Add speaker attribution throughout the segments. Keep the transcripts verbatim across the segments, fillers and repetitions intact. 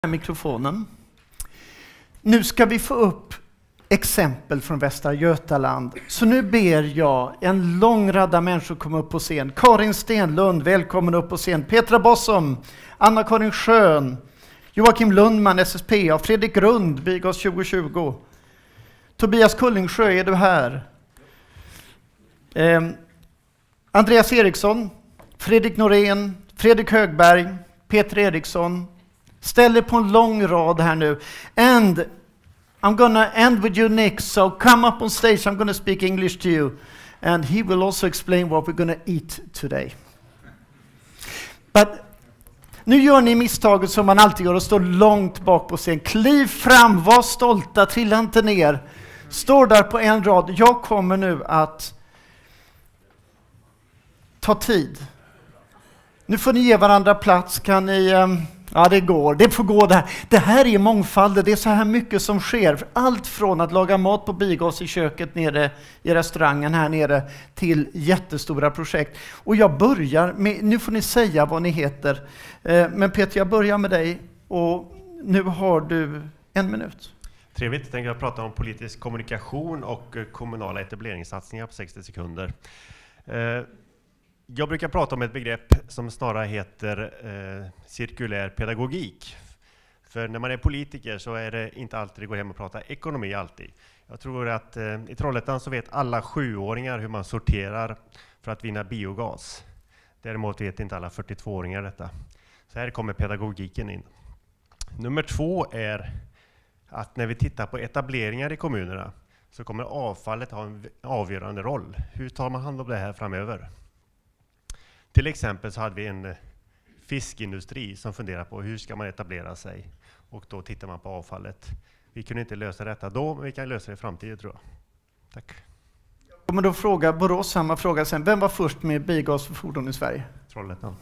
Speaker 1: Mikrofonen. Nu ska vi få upp exempel från Västra Götaland. Så nu ber jag en lång radda människor komma upp på scen. Karin Stenlund, välkommen upp på scen. Petra Bossom, Anna-Karin Schön, Joakim Lundman, S S P A, Fredrik Rund, Bigas tjugo tjugo. Tobias Kullingsjö, är du här? Eh, Andreas Eriksson, Fredrik Norén, Fredrik Högberg, Peter Eriksson. Ställ er på en lång rad här nu. And I'm gonna end with you, Nick. So come up on stage. I'm gonna speak English to you. And he will also explain what we're gonna eat today. But nu gör ni misstaget som man alltid gör och står långt bak på scen. Kliv fram, var stolta, trilla inte ner. Står där på en rad. Jag kommer nu att ta tid. Nu får ni ge varandra plats. Kan ni... Um, Ja, det går. Det får gå det här. Det här är mångfalden. Det är så här mycket som sker. Allt från att laga mat på Bigas i köket nere i restaurangen här nere till jättestora projekt. Och jag börjar med, nu får ni säga vad ni heter. Men Peter, jag börjar med dig och nu har du en minut.
Speaker 2: Trevligt. Jag tänker prata om politisk kommunikation och kommunala etableringssatsningar på sextio sekunder. Jag brukar prata om ett begrepp som snarare heter eh, cirkulär pedagogik. För när man är politiker så är det inte alltid det går hem och prata ekonomi alltid. Jag tror att eh, i Trollhättan så vet alla sjuåringar hur man sorterar för att vinna biogas. Däremot vet inte alla fyrtiotvååringar detta. Så här kommer pedagogiken in. Nummer två är att när vi tittar på etableringar i kommunerna så kommer avfallet ha en avgörande roll. Hur tar man hand om det här framöver? Till exempel så hade vi en fiskindustri som funderar på hur ska man etablera sig. Och då tittar man på avfallet. Vi kunde inte lösa detta då, men vi kan lösa det i framtiden tror jag. Tack.
Speaker 1: Jag kommer då fråga Borås samma fråga sen. Vem var först med biogas för fordon i Sverige?
Speaker 2: Trollhättan.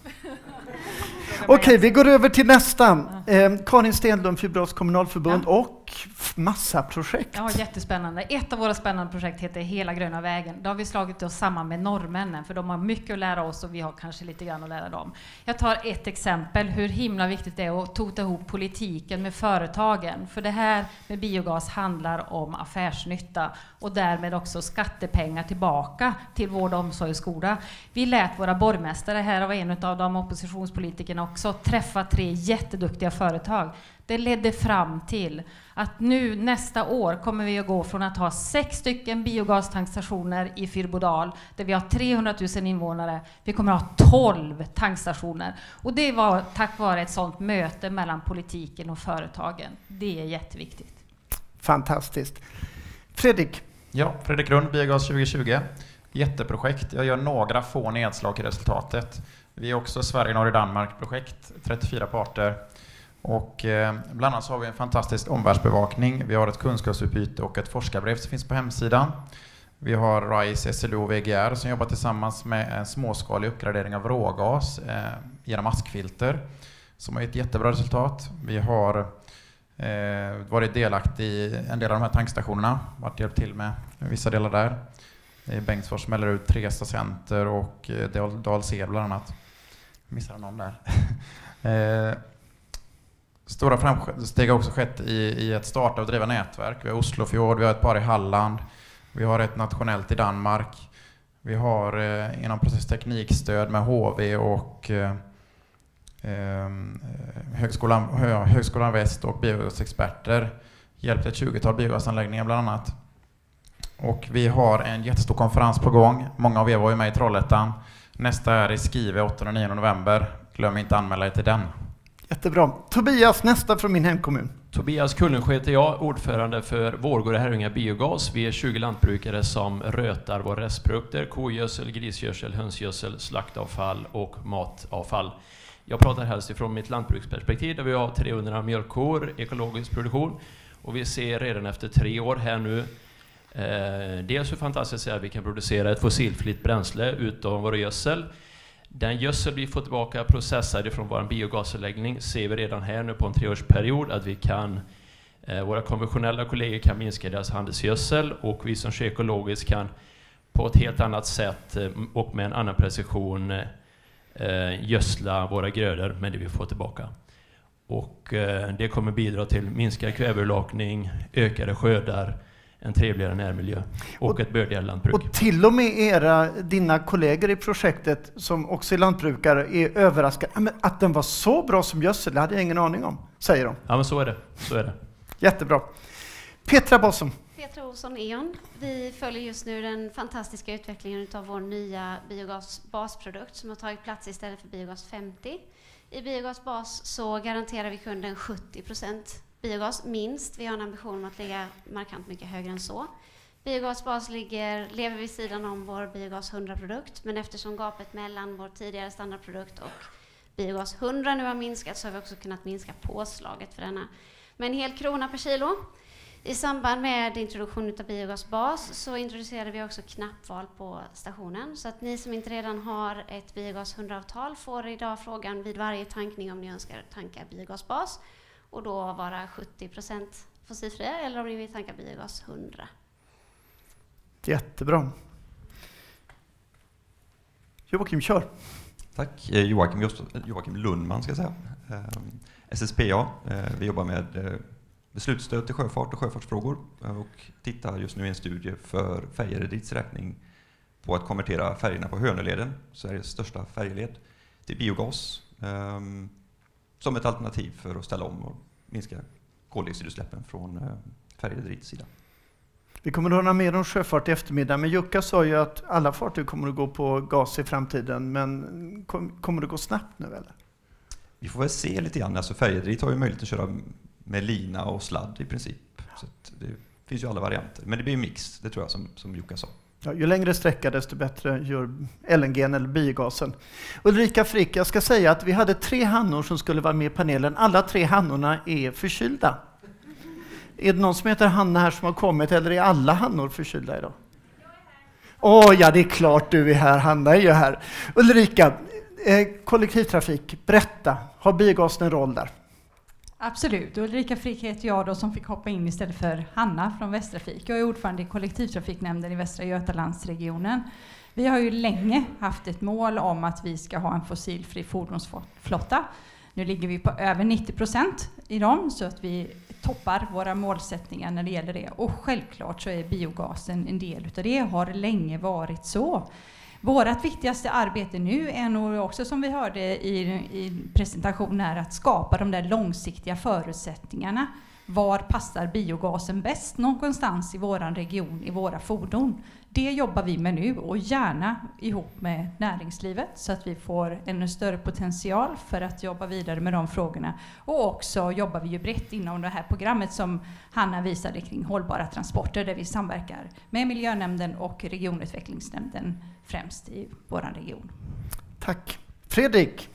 Speaker 1: Okej, vi går över till nästa. Eh, Karin Stenlund, Fibros kommunalförbund ja. och massa projekt.
Speaker 3: Ja, jättespännande. Ett av våra spännande projekt heter Hela gröna vägen. Då har vi slagit oss samman med norrmännen för de har mycket att lära oss och vi har kanske lite grann att lära dem. Jag tar ett exempel hur himla viktigt det är att tota ihop politiken med företagen. För det här med biogas handlar om affärsnytta och därmed också skattepengar tillbaka till vård, omsorg och skola. Vi lät våra borgmästare, här var en av de oppositionspolitikerna också, träffa tre jätteduktiga företag. Det ledde fram till att nu nästa år kommer vi att gå från att ha sex stycken biogastankstationer i Fyrbodal där vi har trehundratusen invånare. Vi kommer att ha tolv tankstationer. Och det var tack vare ett sådant möte mellan politiken och företagen. Det är jätteviktigt.
Speaker 1: Fantastiskt. Fredrik?
Speaker 4: Ja, Fredrik Rund, Biogas tjugo tjugo. Jätteprojekt. Jag gör några få nedslag i resultatet. Vi är också Sverige, Norge, Danmark-projekt. trettiofyra parter. Och eh, bland annat så har vi en fantastisk omvärldsbevakning. Vi har ett kunskapsutbyte och ett forskarbrev som finns på hemsidan. Vi har RISE, S L O och V G R som jobbar tillsammans med en småskalig uppgradering av rågas eh, genom askfilter som har ett jättebra resultat. Vi har eh, varit delaktig i en del av de här tankstationerna, varit hjälpt till med vissa delar där. I Bengtsfors, Mellerud, Tresta Center och eh, Dals-Ed bland annat. Missade någon där. eh, Stora framsteg har också skett i, i ett starta och driva nätverk. Vi har Oslofjord, vi har ett par i Halland, vi har ett nationellt i Danmark. Vi har eh, inom processteknikstöd med H V och eh, eh, Högskolan, Hö, Högskolan Väst och biogasexperter hjälpt ett tjugotal biogasanläggningar bland annat. Och vi har en jättestor konferens på gång. Många av er var ju med i Trollhättan. Nästa är i Skive åttonde och nionde november. Glöm inte anmäla er till den.
Speaker 1: Jättebra. Tobias, nästa från min hemkommun.
Speaker 5: Tobias Kullingsjö heter jag, ordförande för Vårgårda Herrljunga Biogas. Vi är tjugo lantbrukare som rötar våra restprodukter, kogödsel, grisgödsel, hönsgödsel, slaktavfall och matavfall. Jag pratar helst ifrån mitt lantbruksperspektiv där vi har trehundra mjölkkor, ekologisk produktion. Och vi ser redan efter tre år här nu eh, dels hur fantastiskt det är att vi kan producera ett fossilfritt bränsle utav vår gödsel. Den gödsel vi får tillbaka processad från vår biogasanläggning ser vi redan här nu på en treårsperiod att vi kan, eh, våra konventionella kollegor kan minska deras handelsgödsel och vi som kör ekologiskt kan på ett helt annat sätt eh, och med en annan precision eh, gödsla våra grödor med det vi får tillbaka. Och eh, det kommer bidra till minskad kväveurlakning, ökade skördar, en trevligare närmiljö och, och ett bördigare lantbruk.
Speaker 1: Och till och med era, dina kollegor i projektet som också är lantbrukare är överraskade. Men att den var så bra som gödsel, det hade jag ingen aning om, säger de.
Speaker 5: Ja, men så är det. Så är det.
Speaker 1: Jättebra. Petra Bossum.
Speaker 6: Petra Olsson, E.ON. Vi följer just nu den fantastiska utvecklingen av vår nya biogasbasprodukt som har tagit plats istället för biogas femtio. I biogasbas så garanterar vi kunden sjuttio procent biogas minst. Vi har en ambition om att ligga markant mycket högre än så. Biogasbas ligger, lever vid sidan om vår biogas hundra-produkt, men eftersom gapet mellan vår tidigare standardprodukt och biogas hundra nu har minskat så har vi också kunnat minska påslaget för denna med en hel krona per kilo. I samband med introduktion av biogasbas så introducerade vi också knappval på stationen. Så att ni som inte redan har ett biogas hundra-avtal får idag frågan vid varje tankning om ni önskar tanka biogasbas och då vara sjuttio procent fossilfria eller om ni vill tanka biogas hundra.
Speaker 1: Jättebra. Joakim, kör.
Speaker 7: Tack. Joakim, Just, Joakim Lundman ska jag säga. S S P A. Vi jobbar med beslutsstöd till sjöfart och sjöfartsfrågor och tittar just nu i en studie för Färjerederiets räkning på att konvertera färgerna på Hönöleden, Sveriges största färjeled, till biogas um, som ett alternativ för att ställa om och minska koldioxidutsläppen från uh, Färjerederiets sida.
Speaker 1: Vi kommer att höra mer om sjöfart i eftermiddag, men Jukka sa ju att alla fartyg kommer att gå på gas i framtiden, men kom, kommer det gå snabbt nu eller?
Speaker 7: Vi får väl se lite grann. Alltså Färjerederiet har ju möjlighet att köra med lina och sladd i princip. Så det finns ju alla varianter. Men det blir en mix, det tror jag, som, som Jukka sa.
Speaker 1: Ja, ju längre sträcka desto bättre gör L N G eller biogasen. Ulrika Frick, jag ska säga att vi hade tre hannor som skulle vara med i panelen. Alla tre hannorna är förkylda. Är det någon som heter Hanna här som har kommit eller är alla hannor förkylda idag? Åh oh, ja, det är klart du är här. Hanna är ju här. Ulrika, eh, kollektivtrafik, berätta. Har biogasen en roll där?
Speaker 8: Absolut. Ulrika Frick heter jag då som fick hoppa in istället för Hanna från Västtrafik. Jag är ordförande i kollektivtrafiknämnden i Västra Götalandsregionen. Vi har ju länge haft ett mål om att vi ska ha en fossilfri fordonsflotta. Nu ligger vi på över nittio procent i dem så att vi toppar våra målsättningar när det gäller det. Och självklart så är biogasen en del utav det, har länge varit så. Vårt viktigaste arbete nu är nog också, som vi hörde i, i presentationen här, att skapa de där långsiktiga förutsättningarna. Var passar biogasen bäst någonstans i våran region, i våra fordon? Det jobbar vi med nu och gärna ihop med näringslivet så att vi får en större potential för att jobba vidare med de frågorna. Och också jobbar vi ju brett inom det här programmet som Hanna visade kring hållbara transporter där vi samverkar med miljönämnden och regionutvecklingsnämnden främst i vår region.
Speaker 1: Tack. Fredrik?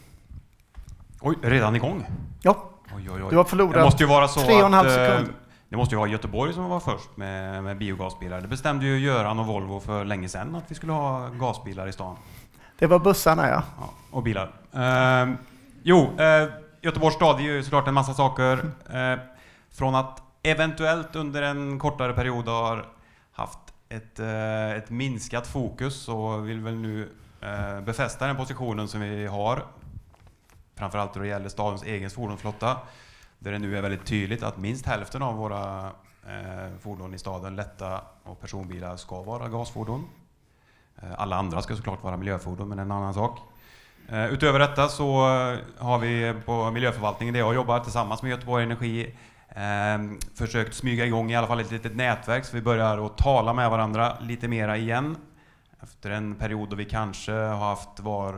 Speaker 9: Oj, redan igång?
Speaker 1: Ja,
Speaker 9: oj, oj, oj.
Speaker 1: Du har förlorat
Speaker 9: det måste ju vara så
Speaker 1: tre och en halv
Speaker 9: att,
Speaker 1: sekund.
Speaker 9: Det måste ju vara Göteborg som var först med, med biogasbilar. Det bestämde ju Göran och Volvo för länge sedan att vi skulle ha gasbilar i stan.
Speaker 1: Det var bussarna, ja.
Speaker 9: Ja, och bilar. Eh, jo, eh, Göteborgs stad är ju såklart en massa saker. Eh, från att eventuellt under en kortare period har haft ett, eh, ett minskat fokus så vill väl nu eh, befästa den positionen som vi har. Framförallt då det gäller stadens egen fordonsflotta. Där det nu är väldigt tydligt att minst hälften av våra eh, fordon i staden, lätta och personbilar, ska vara gasfordon. Eh, alla andra ska såklart vara miljöfordon, men en annan sak. Eh, utöver detta så har vi på miljöförvaltningen, där jag jobbar tillsammans med Göteborg Energi, eh, försökt smyga igång i alla fall ett litet nätverk så vi börjar att tala med varandra lite mera igen. Efter en period då vi kanske har haft var,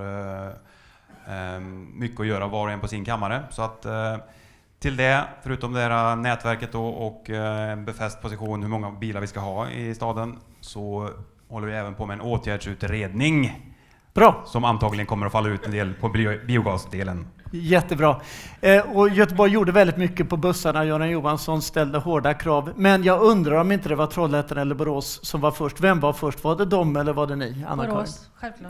Speaker 9: eh, mycket att göra var och en på sin kammare. Så att eh, till det, förutom det här nätverket då och en befäst position hur många bilar vi ska ha i staden, så håller vi även på med en åtgärdsutredning.
Speaker 1: Bra.
Speaker 9: Som antagligen kommer att falla ut en del på biogasdelen.
Speaker 1: Jättebra. Eh, och Göteborg gjorde väldigt mycket på bussarna. Göran Johansson ställde hårda krav. Men jag undrar om inte det var Trollhättan eller Borås som var först. Vem var först? Var det de eller var det ni? Anna-Karin?
Speaker 10: Borås, självklart.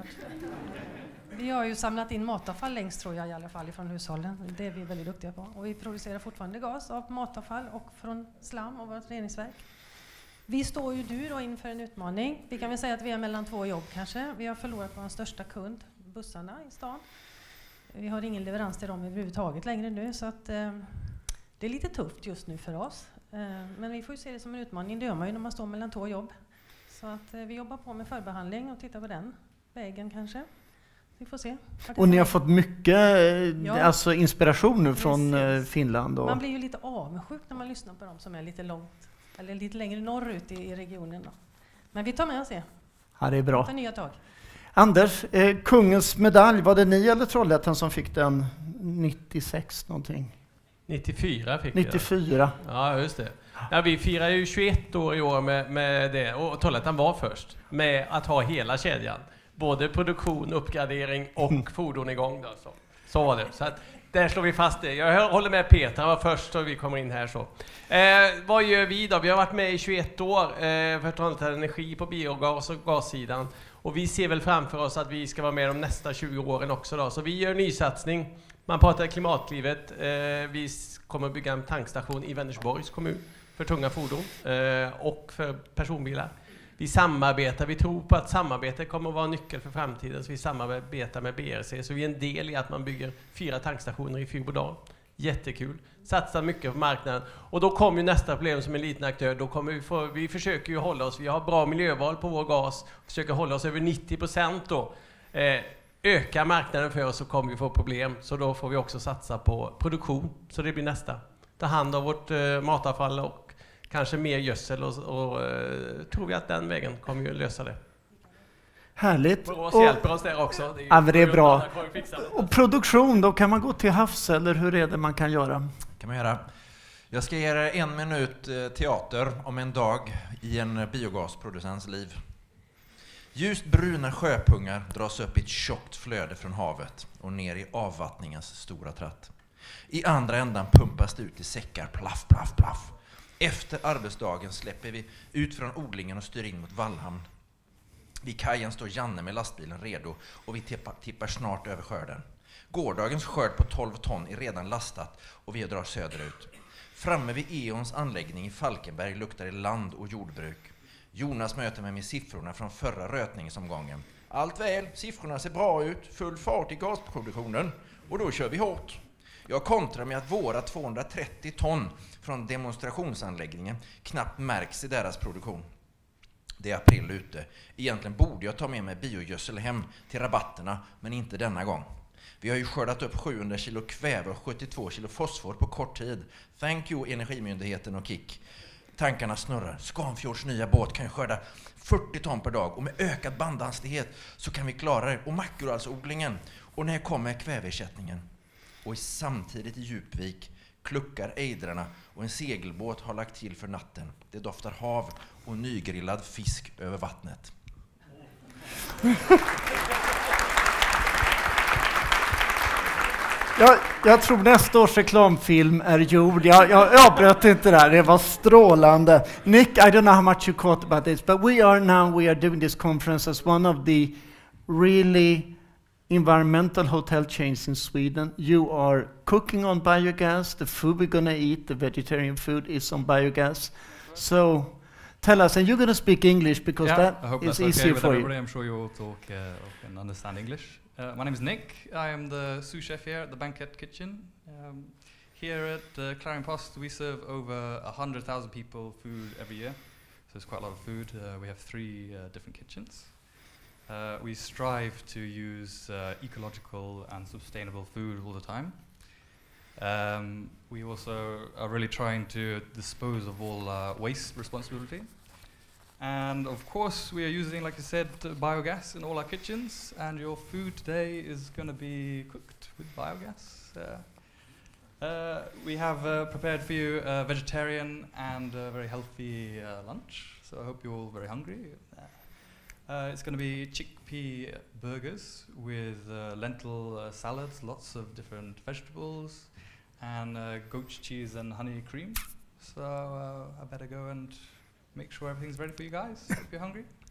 Speaker 10: Vi har ju samlat in matavfall längst, tror jag i alla fall, från hushållen. Det är vi väldigt duktiga på. Och vi producerar fortfarande gas av matavfall och från slam och vårt reningsverk. Vi står ju nu då inför en utmaning. Vi kan väl säga att vi är mellan två jobb kanske. Vi har förlorat vår största kund, bussarna i stan. Vi har ingen leverans till dem överhuvudtaget längre nu, så att, eh, det är lite tufft just nu för oss. Eh, men vi får ju se det som en utmaning. Det gör man ju när man står mellan två jobb. Så att, eh, vi jobbar på med förbehandling och tittar på den vägen kanske. Vi får se.
Speaker 1: Och ni har fått mycket
Speaker 10: ja.
Speaker 1: alltså inspiration nu från
Speaker 10: Precis.
Speaker 1: Finland. Och...
Speaker 10: Man blir ju lite avundsjuk när man lyssnar på dem som är lite långt, eller lite längre norrut i, i regionen. Då. Men vi tar med oss det.
Speaker 1: Ja, det är bra.
Speaker 10: Ta nya tag.
Speaker 1: Anders, eh, kungens medalj, var det ni eller Trollhättan som fick den nittiosex någonting?
Speaker 5: nittiofyra fick
Speaker 1: nittiofyra.
Speaker 5: vi. Ja, just det. Ja, vi firar ju tjugoett år i år med, med det, och Trollhättan var först med att ha hela kedjan. Både produktion, uppgradering och mm. fordon igång. Då, så. så var det. Så att, där slår vi fast det. Jag håller med Peter, han var först och vi kommer in här så. Eh, vad gör vi då? Vi har varit med i tjugoett år eh, för Trollhättan Energi på biogas och gassidan. Och vi ser väl framför oss att vi ska vara med de nästa tjugo åren också då. Så vi gör nysatsning. Man pratar klimatklivet. Eh, vi kommer bygga en tankstation i Vänersborgs kommun för tunga fordon eh, och för personbilar. Vi samarbetar, vi tror på att samarbete kommer att vara en nyckel för framtiden, så vi samarbetar med B R C, så vi är en del i att man bygger fyra tankstationer i Fyrbodal. Jättekul. Satsar mycket på marknaden. Och då kommer ju nästa problem som en liten aktör. Då kommer vi, få, vi försöker ju hålla oss, vi har bra miljöval på vår gas, försöker hålla oss över nittio procent då. Eh, öka marknaden för oss så kommer vi få problem, så då får vi också satsa på produktion, så det blir nästa. Ta hand om vårt eh, matavfall och kanske mer gödsel och, och uh, tror vi att den vägen kommer ju lösa det.
Speaker 1: Härligt.
Speaker 5: Borås hjälper oss där också. Det är,
Speaker 1: ja, det är bra.
Speaker 5: Det.
Speaker 1: Och produktion, då kan man gå till havs, eller hur är det man kan göra?
Speaker 11: Kan man göra. Jag ska ge er en minut eh, teater om en dag i en biogasproducents liv. Ljust bruna sjöpungar dras upp i ett tjockt flöde från havet och ner i avvattningens stora tratt. I andra ändan pumpas det ut i säckar, plaff, plaff, plaff. Efter arbetsdagen släpper vi ut från odlingen och styr in mot Vallhamn. Vid kajen står Janne med lastbilen redo och vi tippar, tippar snart över skörden. Gårdagens skörd på tolv ton är redan lastat och vi drar söderut. Framme vid E.ONs anläggning i Falkenberg luktar det land och jordbruk. Jonas möter mig med siffrorna från förra rötningsomgången. Allt väl, siffrorna ser bra ut, full fart i gasproduktionen och då kör vi hårt. Jag kontrar med att våra tvåhundratrettio ton från demonstrationsanläggningen knappt märks i deras produktion. Det är april ute. Egentligen borde jag ta med mig biogödsel hem till rabatterna, men inte denna gång. Vi har ju skördat upp sjuhundra kilo kväve och sjuttiotvå kilo fosfor på kort tid. Thank you Energimyndigheten och Kik. Tankarna snurrar. Scanfjords nya båt kan skörda fyrtio ton per dag och med ökad bandhastighet så kan vi klara det. Och makrolsodlingen. Och när kommer kväveersättningen? Och samtidigt i Djupvik kluckar ejdrarna och en segelbåt har lagt till för natten. Det doftar hav och nygrillad fisk över vattnet.
Speaker 1: Jag, jag tror nästa års reklamfilm är gjord. Jag, jag avbröt inte där, det var strålande. Nick, I don't know how much you caught about this, but we are now, we are doing this conference as one of the really environmental hotel chains in Sweden. You are cooking on biogas. The food we're going to eat, the vegetarian food, is on biogas. So tell us, and you're going to speak English because
Speaker 12: yeah,
Speaker 1: that
Speaker 12: I hope
Speaker 1: is
Speaker 12: that's
Speaker 1: easier
Speaker 12: okay
Speaker 1: for
Speaker 12: with
Speaker 1: you.
Speaker 12: I'm sure you all talk uh, and understand English. Uh, my name is Nick. I am the sous chef here at the Banquet Kitchen. Um, here at uh, Clarion Post, we serve over one hundred thousand people food every year. So it's quite a lot of food. Uh, we have three uh, different kitchens. Uh, we strive to use uh, ecological and sustainable food all the time. Um, we also are really trying to dispose of all uh, waste responsibility. And of course we are using, like I said, uh, biogas in all our kitchens, and your food today is going to be cooked with biogas. Uh, uh, we have uh, prepared for you a vegetarian and a very healthy uh, lunch, so I hope you're all very hungry. Uh, Uh, it's going to be chickpea burgers with uh, lentil uh, salads, lots of different vegetables, and uh, goat cheese and honey cream. So uh, I better go and make sure everything's ready for you guys. Hope you're hungry.